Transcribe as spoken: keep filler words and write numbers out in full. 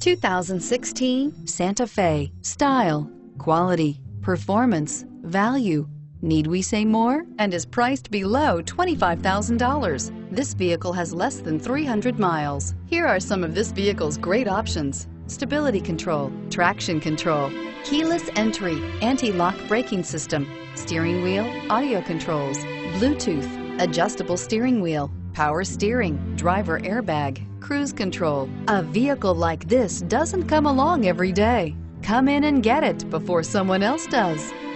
two thousand sixteen Santa Fe. Style, quality, performance, value. Need we say more? And is priced below twenty-five thousand dollars. This vehicle has less than three hundred miles. Here are some of this vehicle's great options: stability control, traction control, keyless entry, anti-lock braking system, steering wheel audio controls, Bluetooth, adjustable steering wheel, power steering, driver airbag, cruise control. A vehicle like this doesn't come along every day. Come in and get it before someone else does.